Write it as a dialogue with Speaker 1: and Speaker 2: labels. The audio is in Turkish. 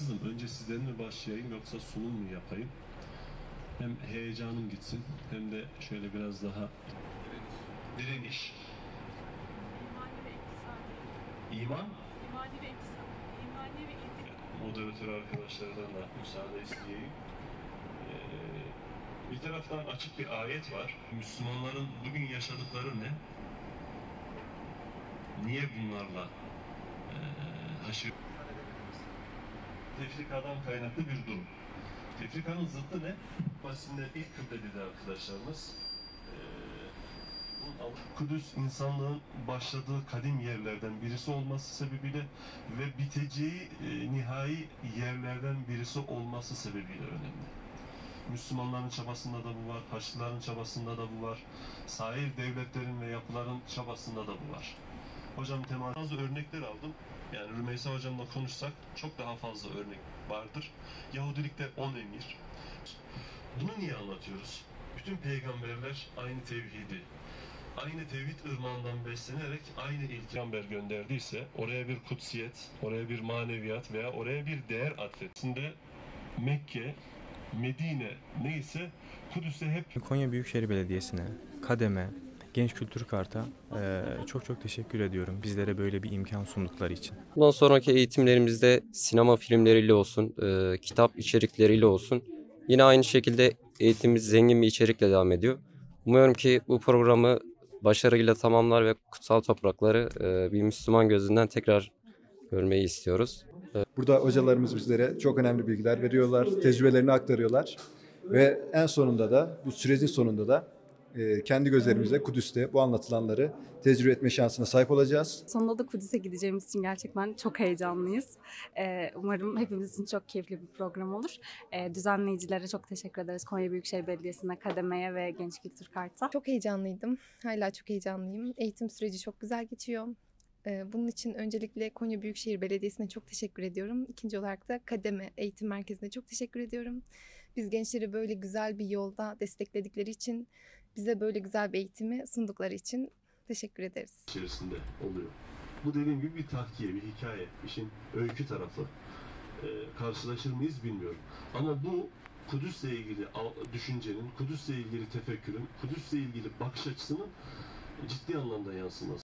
Speaker 1: kararsızım. Önce sizden mi başlayayım yoksa sunum mu yapayım? Hem heyecanım gitsin hem de şöyle biraz daha direniş.
Speaker 2: İmani ve iktisadi.
Speaker 1: İman.
Speaker 2: İmani ve iktisadi. İmani ve iktisadi.
Speaker 1: Moderatör arkadaşlardan da müsaade isteyeyim. Bir taraftan açık bir ayet var. Müslümanların bugün yaşadıkları ne? Niye bunlarla haşır? Tefrikadan kaynaklı bir durum. Tefrikanın zıttı ne? Basinde ilk kıble dedi arkadaşlarımız. Kudüs insanlığın başladığı kadim yerlerden birisi olması sebebiyle ve biteceği nihai yerlerden birisi olması sebebiyle önemli. Müslümanların çabasında da bu var, Haçlıların çabasında da bu var, sair devletlerin ve yapıların çabasında da bu var. Hocam bazı örnekler aldım. Yani Rümeysa hocamla konuşsak çok daha fazla örnek vardır. Yahudilikte 10 emir. Bunu niye anlatıyoruz? Bütün peygamberler aynı tevhidi, aynı tevhid ırmağından beslenerek aynı ilk peygamber gönderdiyse oraya bir kutsiyet, oraya bir maneviyat veya oraya bir değer atfettiğinde Mekke, Medine neyse Kudüs'te hep
Speaker 3: Konya Büyükşehir Belediyesi'ne, KADEM'e, Genç Kültür Kart'a çok teşekkür ediyorum bizlere böyle bir imkan sundukları için.
Speaker 4: Bundan sonraki eğitimlerimizde sinema filmleriyle olsun, kitap içerikleriyle olsun yine aynı şekilde eğitimimiz zengin bir içerikle devam ediyor. Umuyorum ki bu programı başarıyla tamamlar ve kutsal toprakları bir Müslüman gözünden tekrar görmeyi istiyoruz.
Speaker 5: Burada hocalarımız bizlere çok önemli bilgiler veriyorlar, tecrübelerini aktarıyorlar ve en sonunda da bu sürecin sonunda da kendi gözlerimizle Kudüs'te bu anlatılanları tecrübe etme şansına sahip olacağız.
Speaker 6: Sonunda da Kudüs'e gideceğimiz için gerçekten çok heyecanlıyız. Umarım hepimiz için çok keyifli bir program olur. Düzenleyicilere çok teşekkür ederiz. Konya Büyükşehir Belediyesi'ne, KADEME'ye ve Genç Kültür Kart'a.
Speaker 7: Çok heyecanlıydım. Hala çok heyecanlıyım. Eğitim süreci çok güzel geçiyor. Bunun için öncelikle Konya Büyükşehir Belediyesi'ne çok teşekkür ediyorum. İkinci olarak da KADEME Eğitim Merkezi'ne çok teşekkür ediyorum. Biz gençleri böyle güzel bir yolda destekledikleri için, bize böyle güzel bir eğitimi sundukları için teşekkür ederiz.
Speaker 1: içerisinde oluyor. Bu dediğim gibi bir tahkiye, bir hikaye, işin öykü tarafı. Karşılaşır mıyız bilmiyorum. Ama bu Kudüs'le ilgili düşüncenin, Kudüs'le ilgili tefekkürün, Kudüs'le ilgili bakış açısının ciddi anlamda yansıması.